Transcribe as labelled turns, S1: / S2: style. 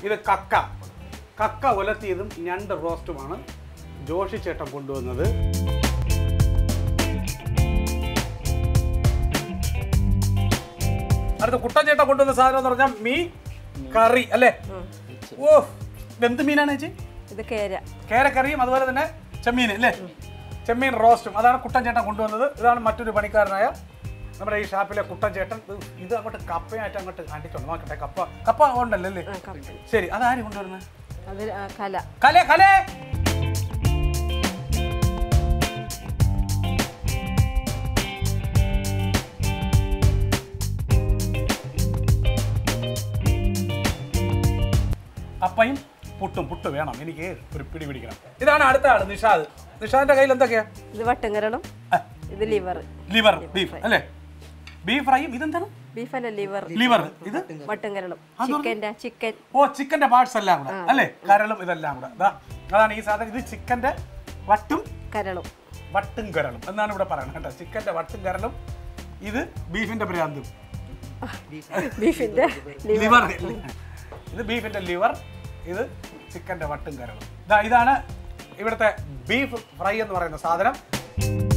S1: ഇത് കക്ക. കക്ക ഉലത്തിയതും ഞണ്ട് റോസ്റ്റുമാണ് ജോഷി ചേട്ടൻ കൊണ്ടുവന്നത്. അടുത്ത കുട്ടൻ ചേട്ടൻ കൊണ്ടുവന്ന സാധനം എന്ന് പറഞ്ഞാൽ മീൻ കറി അല്ലേ? ഓ, എന്ത് മീനാണ് ചേച്ചി?
S2: ഇത് കേര.
S1: കേരക്കറിയും അതുപോലെ തന്നെ ചെമ്മീൻ അല്ലേ? ചെമ്മീൻ റോസ്റ്റും അതാണ് കുട്ടൻ ചേട്ടൻ കൊണ്ടുവന്നത്. ഇതാണ് മറ്റൊരു പണിക്കാരനായ നമ്മുടെ ഈ ഷാപ്പിലെ കുട്ടൻ ചേട്ടൻ. ഇത് അങ്ങോട്ട് കപ്പയായിട്ട് അങ്ങോട്ട് കണ്ടിട്ടുണ്ട്. നോക്കട്ടെ, കപ്പ ഉണ്ടല്ലോ അല്ലേ? ശരി, അതാര് കൊണ്ടുവരുന്നത്?
S2: കല.
S1: കല കലേ കപ്പയും പുട്ട് വേണം, എനിക്ക് ഒരു പിടി പിടിക്കണം. ഇതാണ് അടുത്ത ആള്, നിഷാദ്. നിഷാദിന്റെ കയ്യിൽ എന്തൊക്കെയാ?
S2: ഇത് വട്ടങ്കരളും ഇത് ലിവർ
S1: ബീഫ് അല്ലേ? ബീഫ് ഫ്രൈയും. ഇതെന്താണ്?
S2: ബീഫ് അല്ല,
S1: ലിവർ. ഇത്
S2: വട്ടങ്കരളും ചിക്കൻ.
S1: ഓ, ചിക്കന്റെ പാർട്സ് എല്ലാം കൂടെ അല്ലേ? കരളും ഇതെല്ലാം കൂടെ. അതാണ് ഈ സാധനം. ഇത് ചിക്കന്റെ വട്ടും കരളും എന്നാണ് ഇവിടെ പറയുന്നത് കേട്ടോ. ചിക്കന്റെ വട്ടും കരളും. ഇത് ബീഫിന്റെ ഭ്രാന്തും.
S2: ബീഫിന്റെ
S1: ലിവർ. ഇത് ബീഫിന്റെ ലിവർ, ഇത് ചിക്കന്റെ വട്ടും കരളും. ഇതാണ് ഇവിടുത്തെ ബീഫ് ഫ്രൈ എന്ന് പറയുന്ന സാധനം.